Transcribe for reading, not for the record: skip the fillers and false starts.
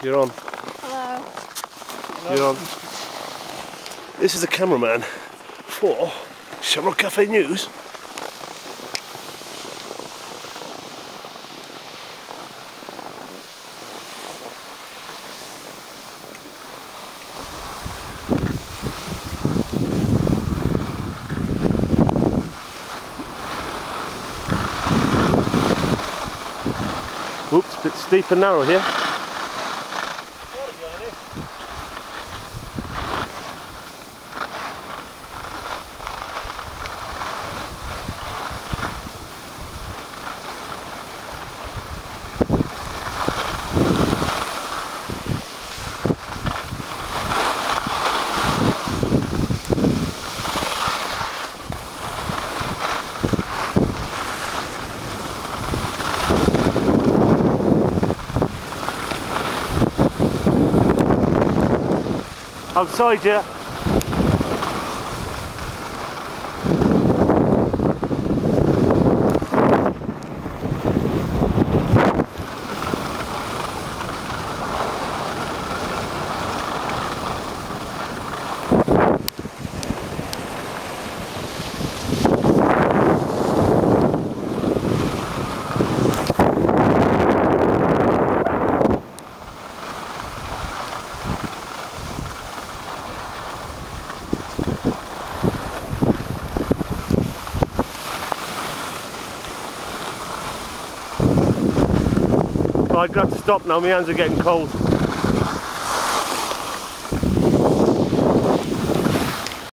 You're on. Hello. You're on. This is a cameraman for Shamrock Cafe News. Oops, a bit steep and narrow here. Outside, yeah. I've got to stop now, my hands are getting cold.